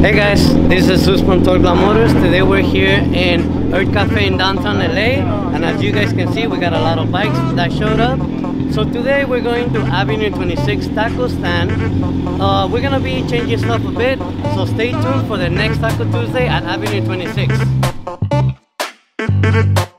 Hey guys, this is Jesus from Torklaw Motors. Today we're here in Earth Cafe in downtown LA, and as you guys can see, we got a lot of bikes that showed up. So today we're going to Avenue 26 Taco Stand. We're gonna be changing stuff a bit, so stay tuned for the next Taco Tuesday at Avenue 26.